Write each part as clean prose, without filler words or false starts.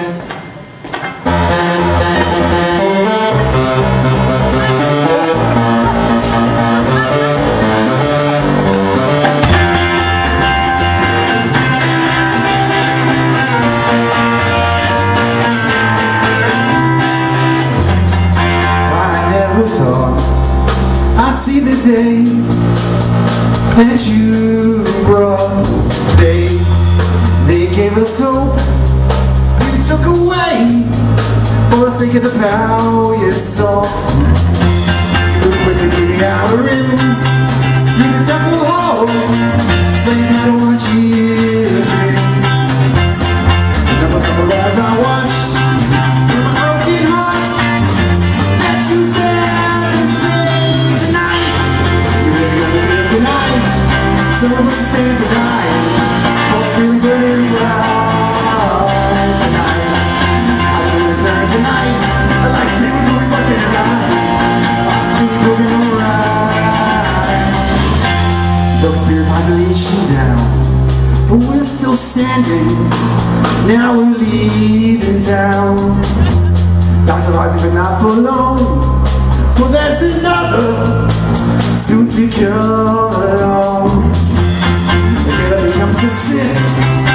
See the day that you brought. They gave us hope, you took away for the sake of the power you sought. You quickly through the outer rim, through the temple halls, slaying out of our children. Number couple as I watched through my broken heart that you failed to slay tonight. Some of us stand to die, all still burning bright tonight. As we return tonight, a lightsaber's will be busting alive. Our street will be alright. Low spirit population down, but we're still standing. Now we're leaving town. Dogs are rising, but not for long, for there's another soon to come along. The jailer becomes a Sith.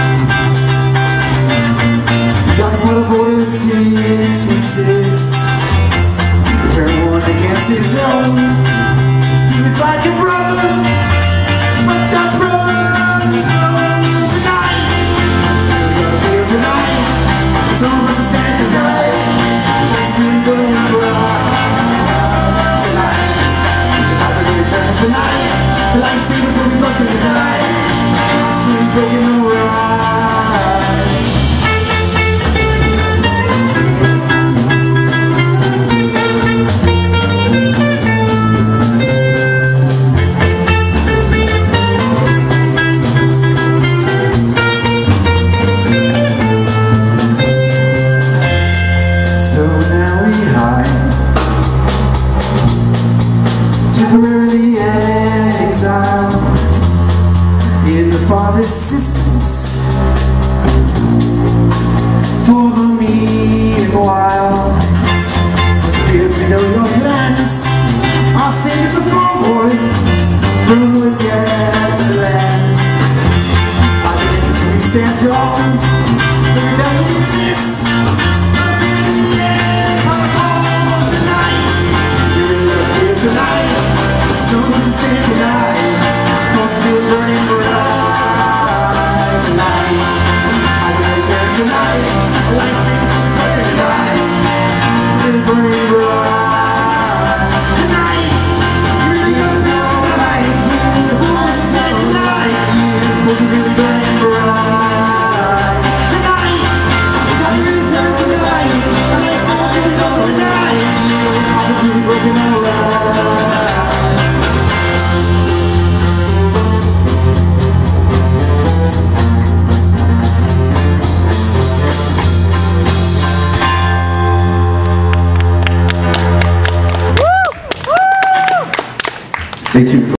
Dark's part of Order 66. He turned one against his own. He was like a brother, but that brother's gone tonight. We're gonna feel tonight. Some of us are standing tonight. Just really going bright tonight. Return tonight, the lightsabers will be busting tonight. The street broken So now we hide, temporarily exiled in the farthest systems. For the meanwhile, it appears we know your plans. Our saviors are forward from the woods, yes, the land. Our defenses we stand tall, the rebellion exists until the end of the cause tonight. We're here tonight. Some of us are staying tonight, for still burning bright tonight. As we return tonight, the lightsabers will be burning tonight. Still burning bright tonight. You're really gonna do it tonight. Some of us are staying tonight, for we're really burning bright tonight. As we return tonight, the lightsabers will be tossing tonight. Hearts are truly broken alright. Stay tuned for